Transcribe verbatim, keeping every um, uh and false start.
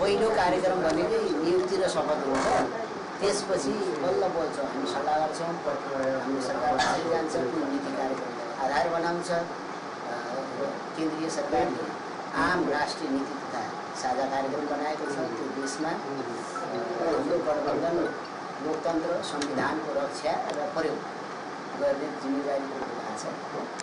पहिलो कार्यक्रम भनेकै नियुक्ति र शपथ हुन्छ। त्यसपछि बल्ल बोल्छौँ, हामी सल्लाह गर्छौँ, हाम्रो सरकार कसरी जान्छ, कुन नीति कार्यक्रमलाई आधार बनाउँछ। केन्द्रीय सरकारले आम राष्ट्रिय नीति तथा साझा कार्यक्रम बनाएको छ। त्यो देशमा हाम्रो गठबन्धन लोकतन्त्र संविधानको रक्षा र प्रयोग गर्ने जिम्मेवारी बोकेको छ।